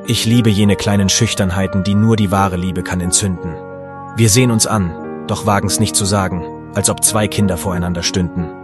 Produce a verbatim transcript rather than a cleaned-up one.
Ich liebe jene kleinen Schüchternheiten, die nur die wahre Liebe kann entzünden. Wir sehen uns an, doch wagen's nicht zu sagen, als ob zwei Kinder voreinander stünden.